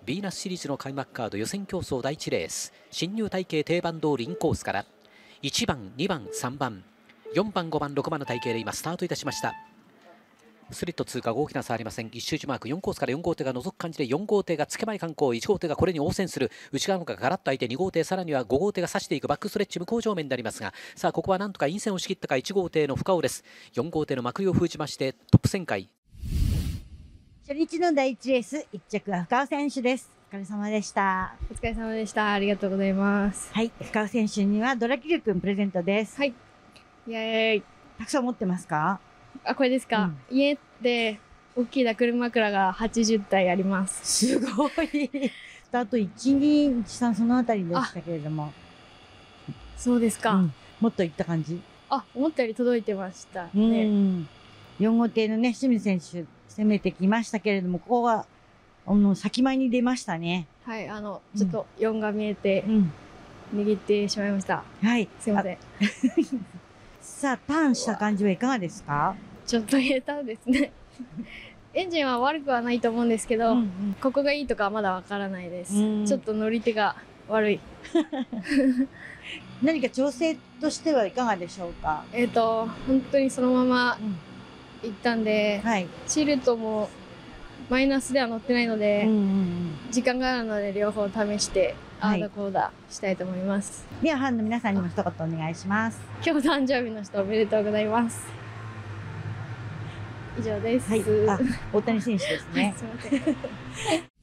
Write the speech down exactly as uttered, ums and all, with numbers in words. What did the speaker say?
ビーナスシリーズの開幕カード予選競争だいいちレース、進入体系定番通りインコースからいちばん、にばん、さんばん、よんばん、ごばん、ろくばんの体系で今スタートいたしました。スリット通過大きな差ありません。一周時マークよんコースからよん号艇が覗く感じで、よん号艇がつけ前観光、いち号艇がこれに応戦する。内側のがガラッと空いてに号艇、さらにはご号艇が差していくバックストレッチ向こう上面になりますが、さあここはなんとか陰線を仕切ったかいち号艇の深尾です。よん号艇のまくりを封じましてトップ旋回。 初日のだいいちレース、いっ着は深尾選手です。お疲れ様でした。 お疲れ様でした。ありがとうございます。 はい、深尾選手にはドラキリュウ君プレゼントです。 はい。イエーイ。 たくさん持ってますか？ あ、これですか。うん、家で大きな車枕がはちじゅったいあります。 すごい。あといち、に、さんそのあたりでしたけれども。 そうですか。うん、 もっといった感じ？ あ、思ったより届いてましたね。うん。 よん号艇のね、清水選手攻めてきましたけれども、ここはあの先前に出ましたね。 はい、あのちょっとよんが見えて、うん、握ってしまいました。 はい、 すいません。 さあ、ターンした感じはいかがですか？ ちょっと下手ですね。エンジンは悪くはないと思うんですけど、うんうん、ここがいいとかはまだわからないです。ちょっと乗り手が悪い。 何か調整としてはいかがでしょうか？ えっと本当にそのまま行ったんで、うん、はい、シルトもマイナスでは乗ってないので、うんうんうん、時間があるので両方試して、はい、あーだこーだしたいと思います。 ではファンの皆さんにも一言お願いします。 今日誕生日の人おめでとうございます。以上です。 はい、あ、大谷選手ですね。 はい、すみません。